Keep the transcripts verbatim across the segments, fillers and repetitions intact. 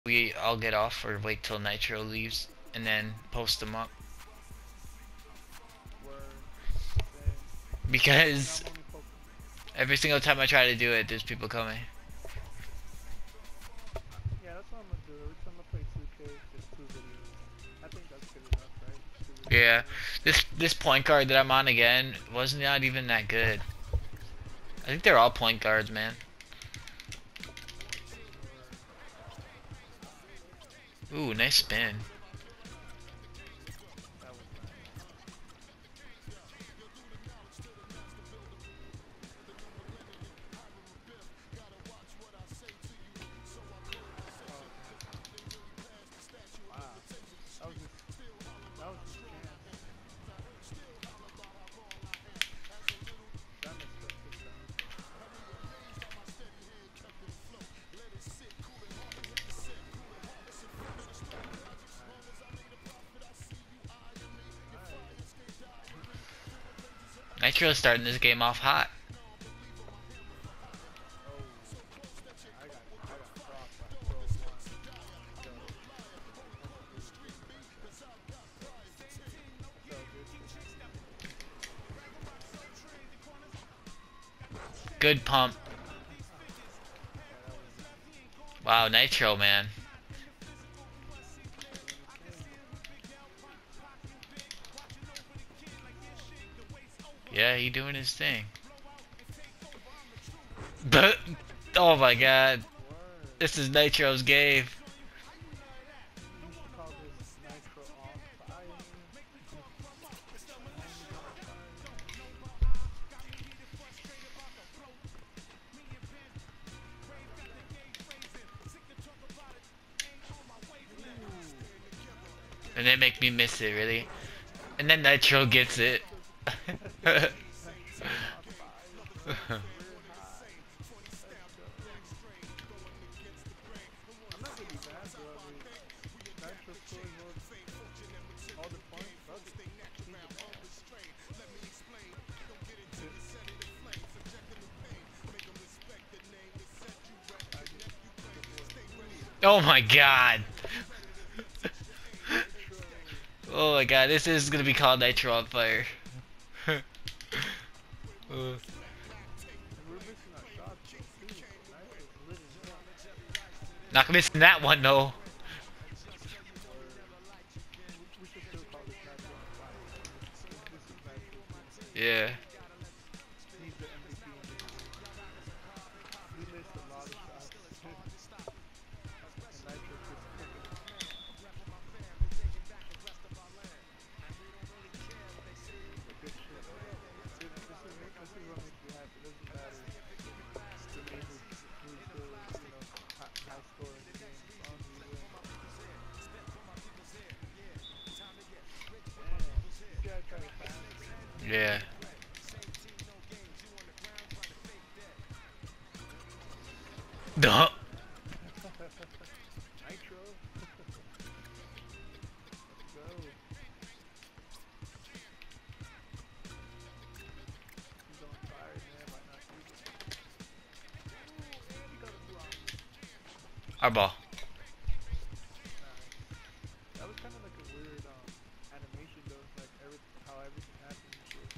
we all get off or wait till Nitro leaves and then post them up. Because every single time I try to do it, there's people coming. Yeah, that's what I'm gonna do. Every time I play two K, just two videos. I think that's good enough, right? Yeah, this this point guard that I'm on again was not even that good. I think they're all point guards, man. Ooh, nice spin. That was nice. Oh, wow. That was his, that was his chance. That messed up big time. Nitro's starting this game off hot. Oh, I got I got crossed by Pro One. So that's a good That's all good. Good pump. Yeah, that was nice. Wow, Nitro, man. Doing his thing. Yeah, he doing his thing. But oh my god, Word. this is Nitro's game. You should call this Nitro on fire. Diamond on fire. Ooh. And they make me miss it, really. And then Nitro gets it. Nitro on fire. Career high. Let's go. I'm not gonna be mad though. I mean, Nitro scores all, all the points. Fuck it. He's the man. I get the boy. Ooh, Oh my god. Nitro. Oh my god, this is gonna be called Nitro on fire. Uh, And we're missing our shots though too. Nitro's living it up. Not missing that one though. Word. We, we should still call this Nitro on fire. This, this is Nitro's game. Yeah. He's the M V P in this game. We missed a lot of shots. And Nitro's just cooking them. But good shit though. This, this is this is what makes me happy. It doesn't matter to me who's who's the you know high, high score in the game as long as we win. Damn, this guy tried to pass me. Yeah. Duh. Nitro. Let's go. He's on fire, man. Might not keep it. Ooh, and he got a block. Our ball. Nice. That was kind of like a weird um animation though, like every how everything happened and shit.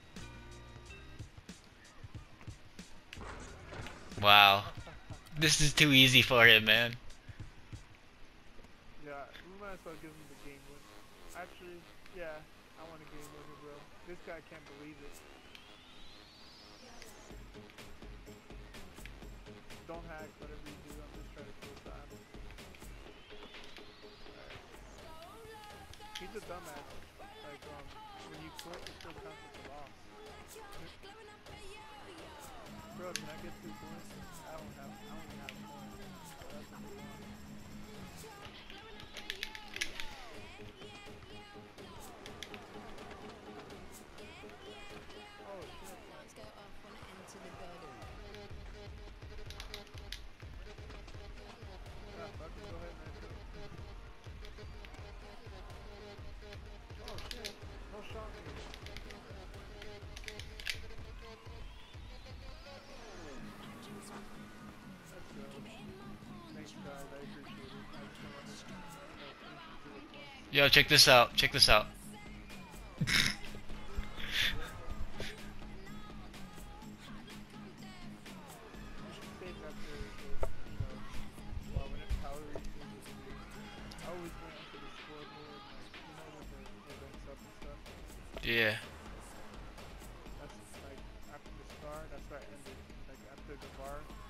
Wow. This is too easy for him, man. Yeah, we might as well give him the game win. Actually, yeah, I want a game winner, bro. This guy can't believe it. Don't hack, whatever you do. I'm just trying to kill time. Alright. He's a dumbass. Like, um, when you quit, it still counts as a loss. Bro, can I get two points? I don't have, I only have one. So that's a good one. Oh shit. Yeah, fuck it, go ahead, Nitro. Oh shit, no shot me. Let's go. Thanks, guys. Yo, check this out. Check this out. You should save after the, you know, well, when it power reaches or something. I always wait until the scoreboard, like, you know, when the it ranks up and stuff. Yeah. That's like after the star. That's where I ended. Like after the bar.